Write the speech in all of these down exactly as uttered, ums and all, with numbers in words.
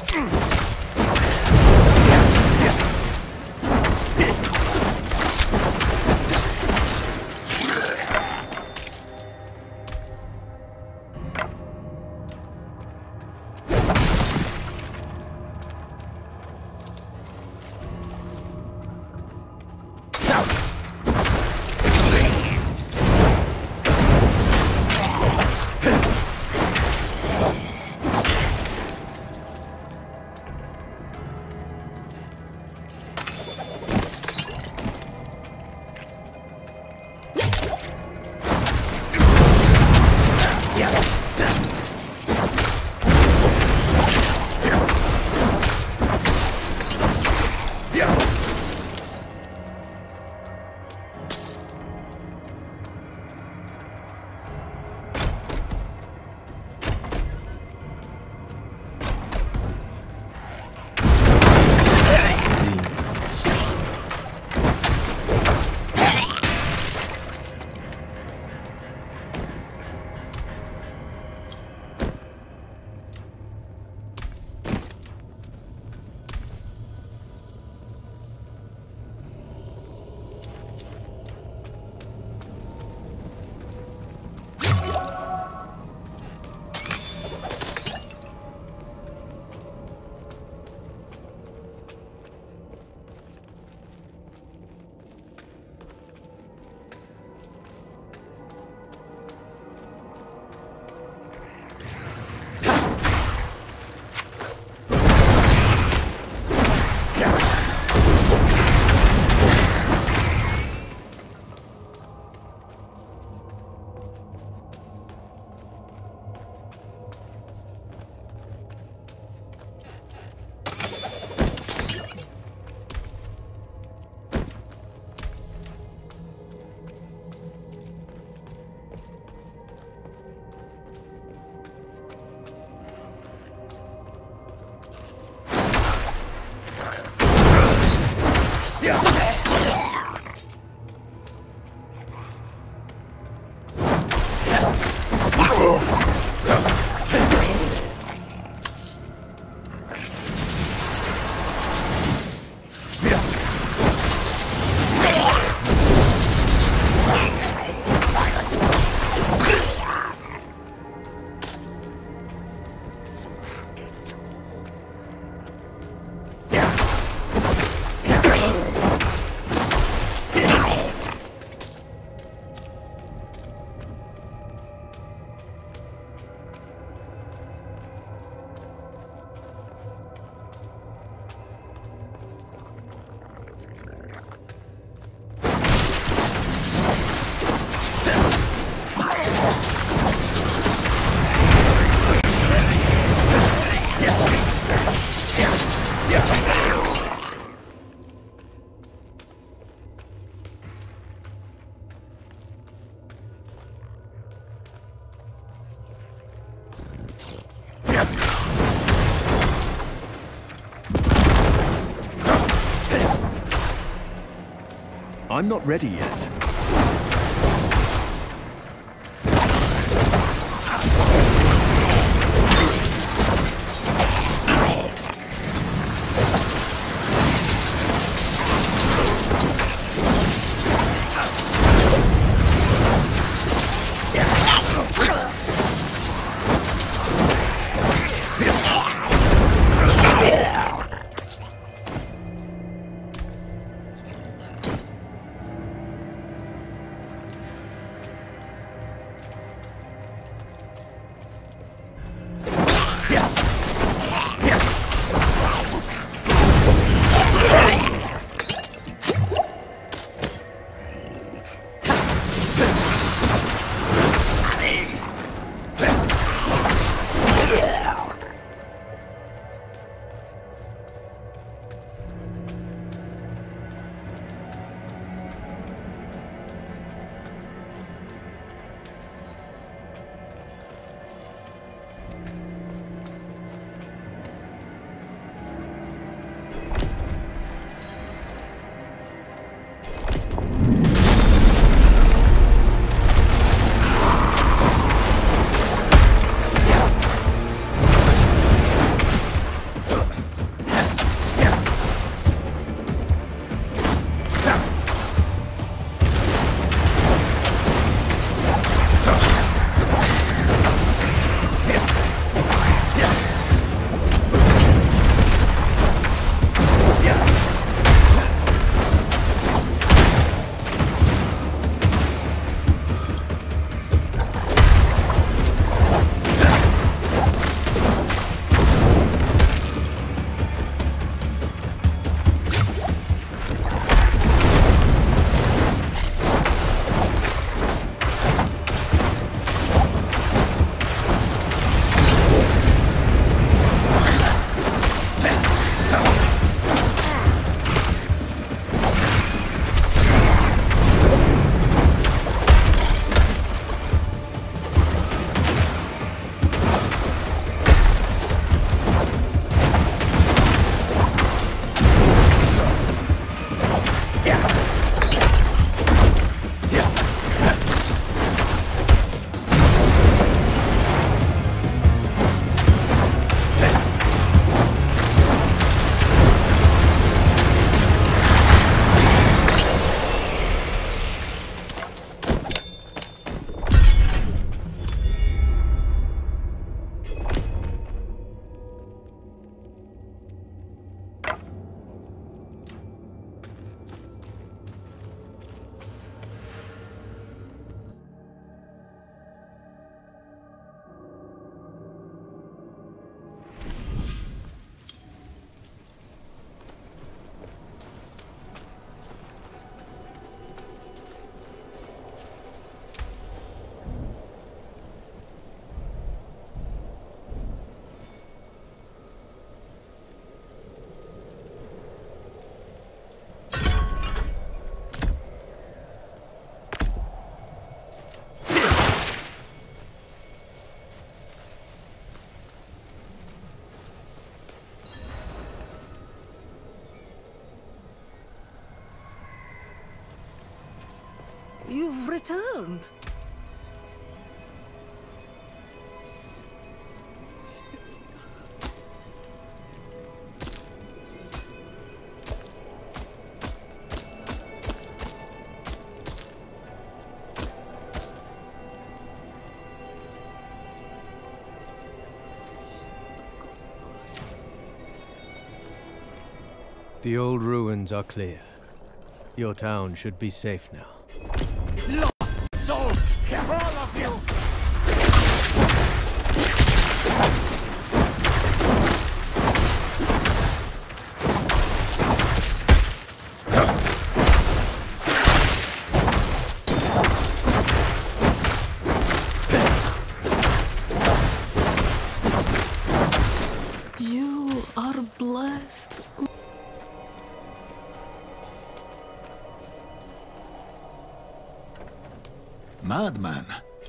I'm not ready yet. you've returned. The old ruins are clear. Your town should be safe now. Lost souls! All of you! You are blessed. Madman.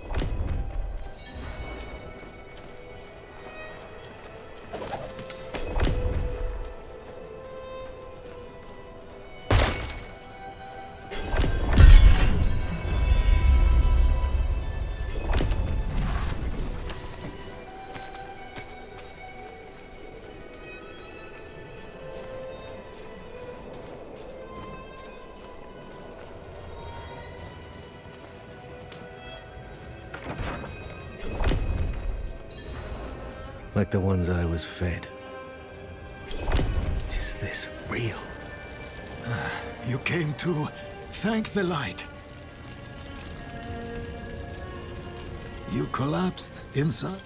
Like the ones I was fed. Is this real? You came to thank the light. You collapsed inside?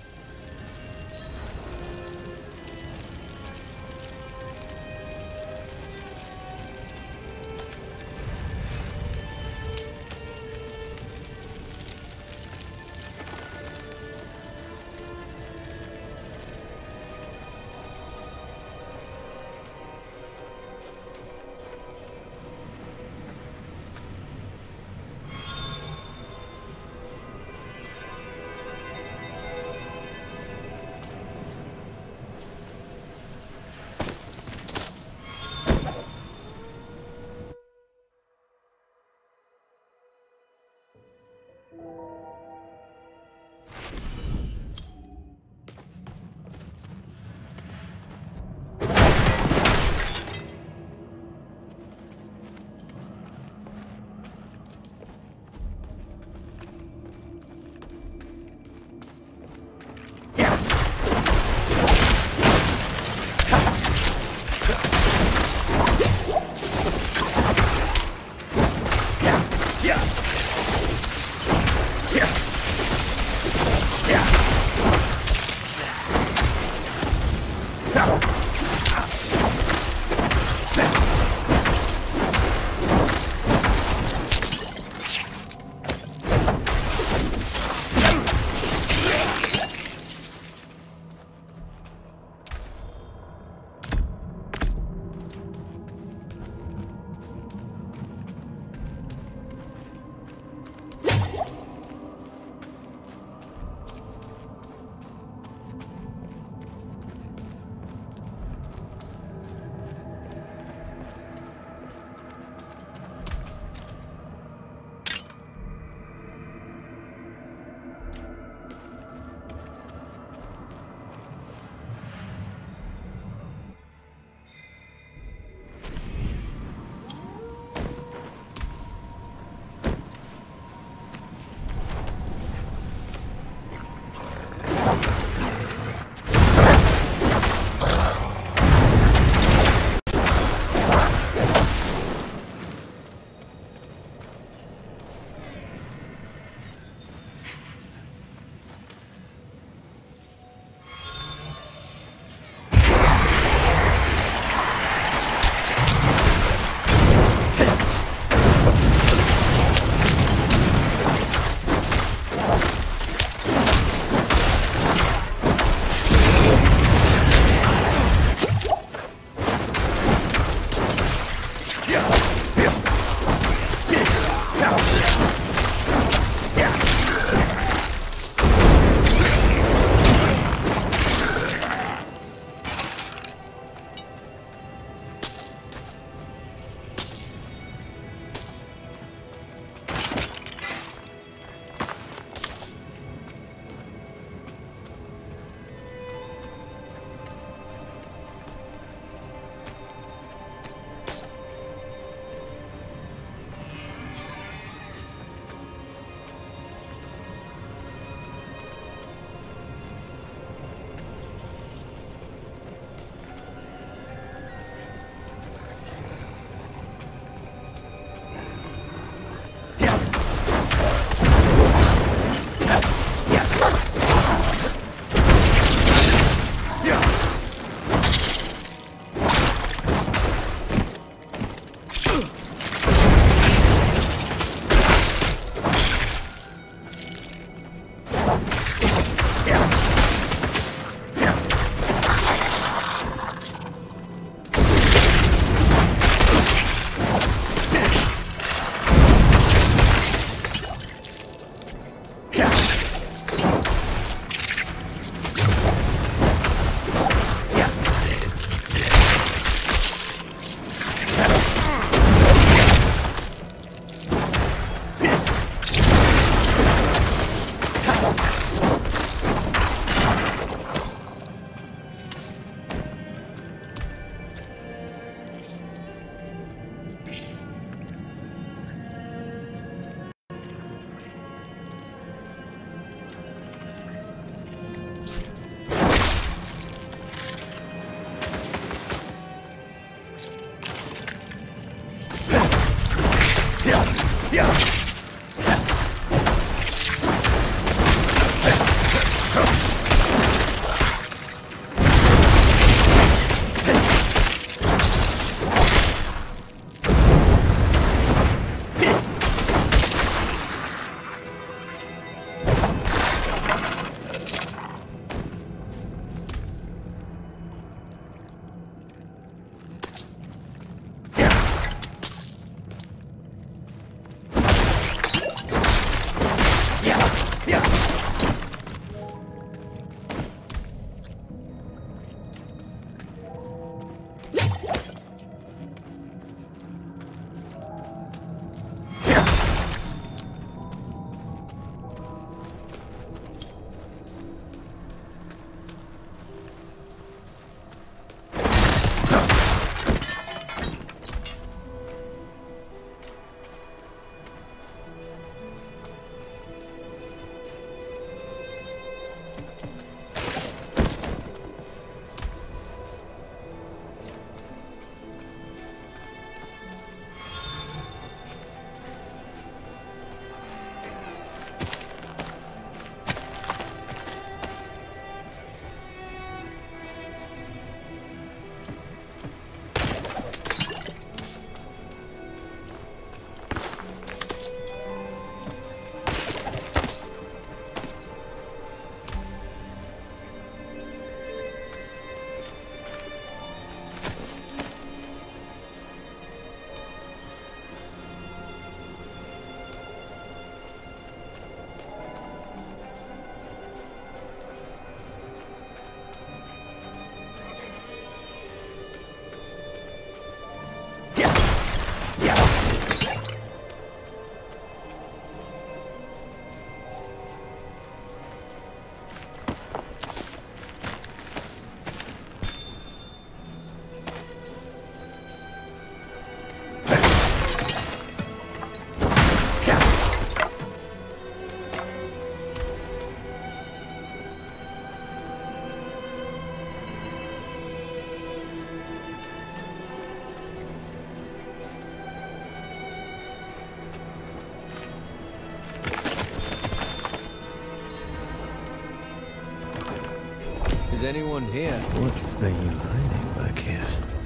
Is anyone here? What are you hiding back here?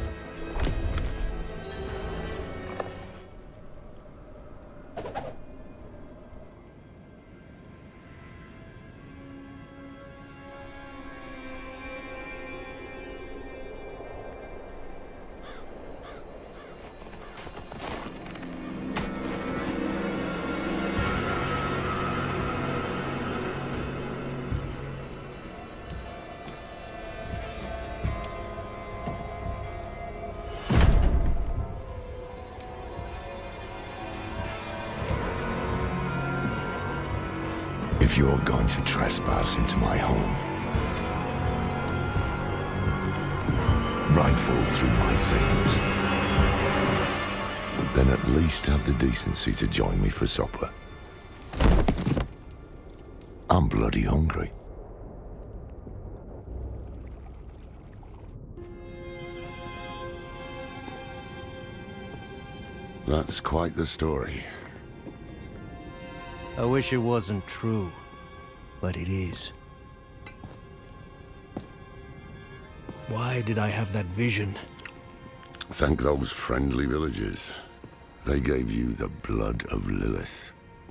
If you're going to trespass into my home, rifle through my things, then at least have the decency to join me for supper. I'm bloody hungry. That's quite the story. I wish it wasn't true, but it is. Why did I have that vision? Thank those friendly villagers. They gave you the blood of Lilith.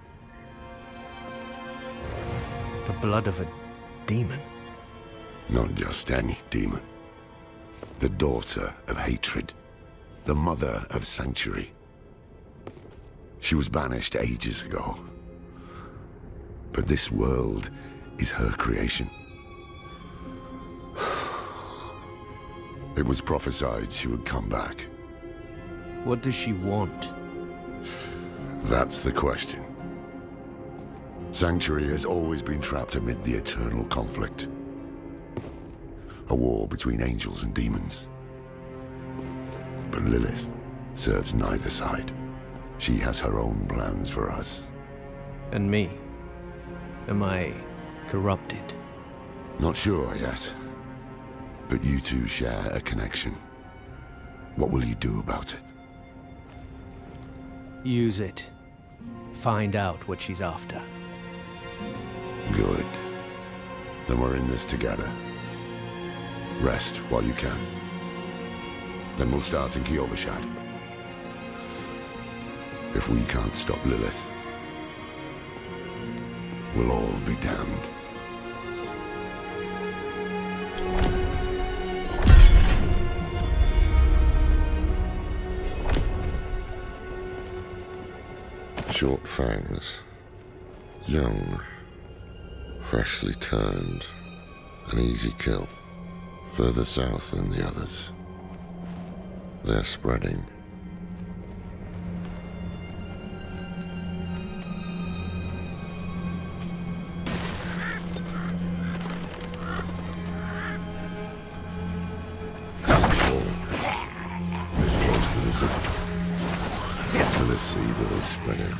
The blood of a demon? Not just any demon. The daughter of hatred. The mother of sanctuary. She was banished ages ago. But this world is her creation. It was prophesied she would come back. What does she want? That's the question. Sanctuary has always been trapped amid the eternal conflict. A war between angels and demons. But Lilith serves neither side. She has her own plans for us. And me? Am I corrupted? Not sure yet. But you two share a connection. What will you do about it? Use it. Find out what she's after. Good. Then we're in this together. Rest while you can. Then we'll start in Kiovashad. If we can't stop Lilith, we'll all be damned. Short fangs, young, freshly turned, an easy kill, further south than the others. They're spreading. This close to the city. Lilith's evil is spreading.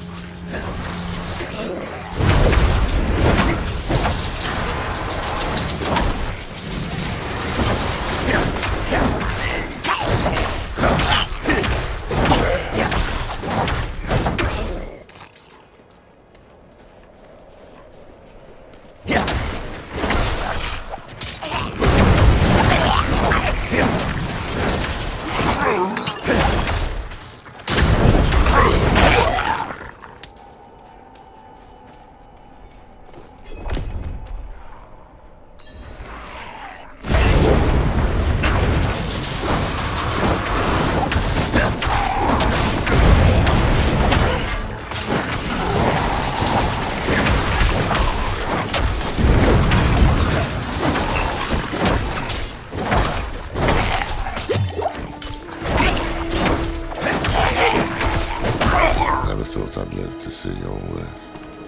Never thought I'd live to see your worth.